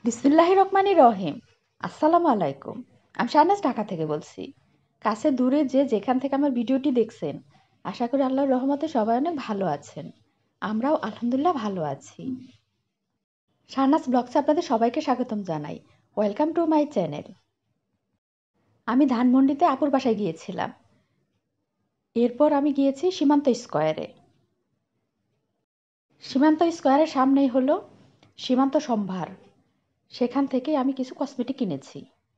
বিসমিল্লাহির রহমানির রহিম। আসসালামু আলাইকুম। আমি শাহনাজ ঢাকা থেকে বলছি। কাছে দূরে যে যেখান থেকে আমার ভিডিওটি দেখছেন, আশা করি আল্লাহর রহমতে সবাই অনেক ভালো আছেন। আমরাও আলহামদুলিল্লাহ ভালো আছি। শাহনাজ ব্লগসে আপনাদের সবাইকে স্বাগতম জানাই। Welcome to my channel. আমি ধানমন্ডিতে আপুর বাসায় গিয়েছিলাম। এরপর আমি গিয়েছি সীমান্ত স্কয়ারে। সীমান্ত স্কয়ারের সামনেই হলো সীমান্ত সম্ভার। সেখান থেকে আমি কিছু কসমেটিক কিনেছি।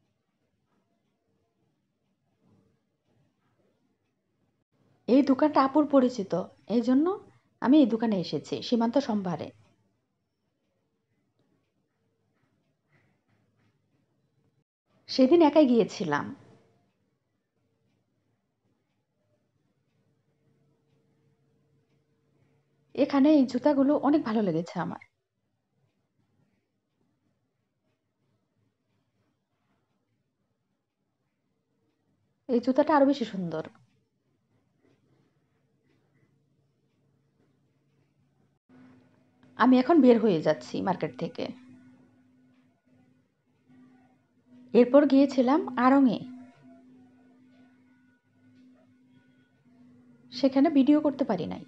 এই দোকানটা আপুর পরিচিত, এই জন্য আমি এই দোকানে এসেছি সীমান্ত সম্ভারে। সেদিন একাই গিয়েছিলাম। এখানে এই জুতাগুলো অনেক ভালো লেগেছে আমার। এই জুতাটা আরো বেশি সুন্দর। আমি এখন বের হয়ে যাচ্ছি মার্কেট থেকে। এরপর গিয়েছিলাম আড়ংয়ে। সেখানে ভিডিও করতে পারি নাই।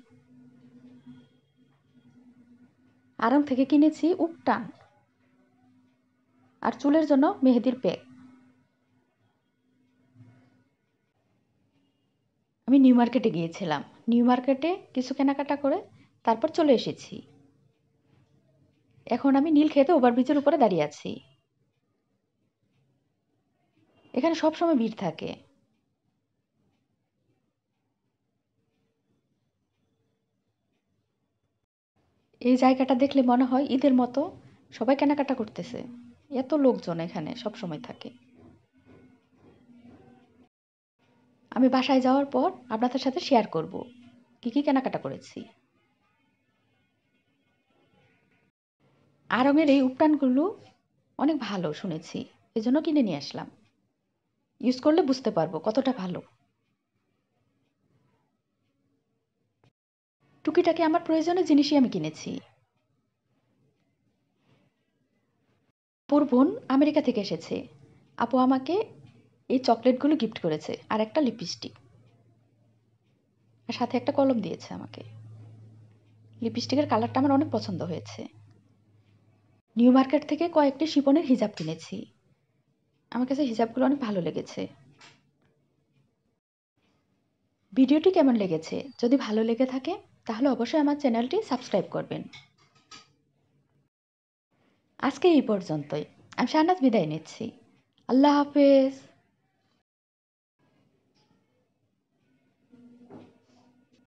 আড়ং থেকে কিনেছি উপটান আর চুলের জন্য মেহেদির প্যাক। আমি নিউ মার্কেটে গিয়েছিলাম। নিউ মার্কেটে কিছু কেনাকাটা করে তারপর চলে এসেছি। এখন আমি নীলক্ষেতে ওভারব্রিজের উপরে দাঁড়িয়ে আছি। এখানে সবসময় ভিড় থাকে। এই জায়গাটা দেখলে মনে হয় ঈদের মতো সবাই কেনাকাটা করতেছে। এত লোকজন এখানে সবসময় থাকে। আমি বাসায় যাওয়ার পর আপনাদের সাথে শেয়ার করব কি কি কেনাকাটা করেছি। আড়ংয়ের এই উপটানগুলো অনেক ভালো শুনেছি, এজন্য কিনে নিয়ে আসলাম। ইউজ করলে বুঝতে পারবো কতটা ভালো। টুকিটাকি আমার প্রয়োজনীয় জিনিসই আমি কিনেছি। আপুর বোন আমেরিকা থেকে এসেছে। আপু আমাকে এই চকলেটগুলো গিফট করেছে আর একটা লিপস্টিক, আর সাথে একটা কলম দিয়েছে আমাকে। লিপস্টিকের কালারটা আমার অনেক পছন্দ হয়েছে। নিউ মার্কেট থেকে কয়েকটি শিফনের হিজাব কিনেছি। আমার কাছে হিজাবগুলো অনেক ভালো লেগেছে। ভিডিওটি কেমন লেগেছে? যদি ভালো লেগে থাকে তাহলে অবশ্যই আমার চ্যানেলটি সাবস্ক্রাইব করবেন। আজকে এই পর্যন্তই। আমি শাহনাজ বিদায় নিচ্ছি। আল্লাহ হাফেজ।